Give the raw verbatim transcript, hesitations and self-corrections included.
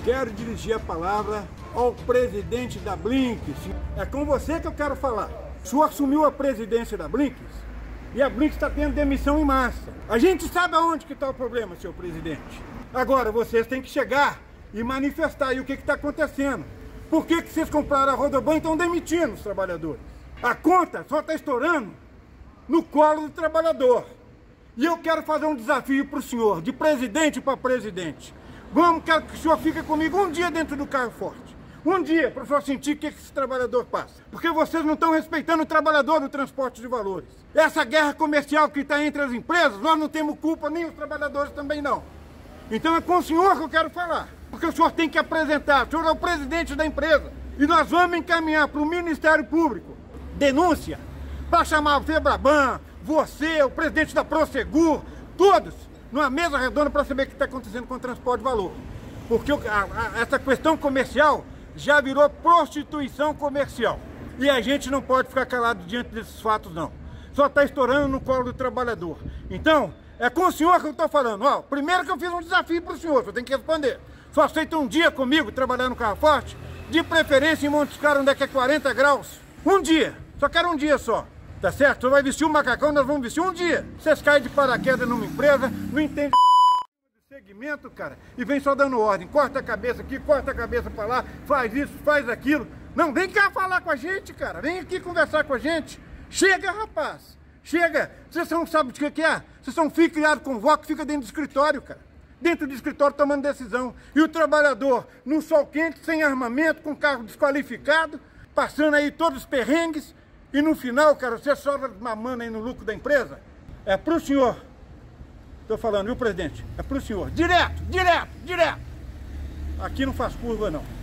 Quero dirigir a palavra ao presidente da Blinks. É com você que eu quero falar. O senhor assumiu a presidência da Blinks e a Blinks está tendo demissão em massa. A gente sabe aonde que está o problema, senhor presidente. Agora, vocês têm que chegar e manifestar aí o que está acontecendo. Por que, que vocês compraram a Rodoban e estão demitindo os trabalhadores? A conta só está estourando no colo do trabalhador. E eu quero fazer um desafio para o senhor, de presidente para presidente. Vamos, quero que o senhor fique comigo um dia dentro do carro forte. Um dia, para o senhor sentir o que esse trabalhador passa. Porque vocês não estão respeitando o trabalhador do transporte de valores. Essa guerra comercial que está entre as empresas, nós não temos culpa, nem os trabalhadores também não. Então é com o senhor que eu quero falar. Porque o senhor tem que apresentar, o senhor é o presidente da empresa. E nós vamos encaminhar para o Ministério Público denúncia para chamar o Febraban, você, o presidente da Prosegur, todos, numa mesa redonda para saber o que está acontecendo com o transporte de valor. Porque a, a, essa questão comercial já virou prostituição comercial. E a gente não pode ficar calado diante desses fatos, não. Só está estourando no colo do trabalhador. Então, é com o senhor que eu estou falando. Ó, primeiro que eu fiz um desafio para o senhor, o senhor tem que responder. Só aceita um dia comigo trabalhar no carro forte, de preferência em Montes Claros, onde é que é quarenta graus. Um dia, só quero um dia só. Tá certo? O senhor vai vestir um macacão, nós vamos vestir um dia. Vocês caem de paraquedas numa empresa, não entendem de segmento, cara, e vem só dando ordem. Corta a cabeça aqui, corta a cabeça pra lá, faz isso, faz aquilo. Não, vem cá falar com a gente, cara. Vem aqui conversar com a gente. Chega, rapaz. Chega. Vocês não sabem o que é? Vocês são filhos criados com vó que fica dentro do escritório, cara. Dentro do escritório tomando decisão. E o trabalhador no sol quente, sem armamento, com carro desqualificado, passando aí todos os perrengues. E no final, cara, você só mamando aí no lucro da empresa. É pro senhor. Tô falando, viu, presidente? É pro senhor. Direto, direto, direto. Aqui não faz curva, não.